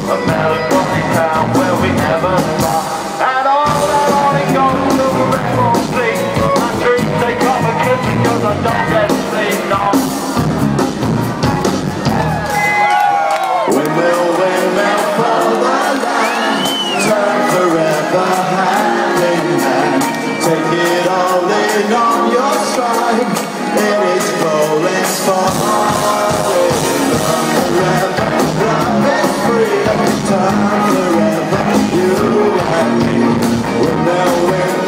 a melancholy town where we never stop. And all that morning goes to the record sleep. My dreams they come and kiss me cause I don't get sleep, no. Windmill, windmill for the land, turn forever hand in hand. Take it all in on your stride, it is full, it's falling. Forever, love is free, turn forever, you and me. Windmill, windmill.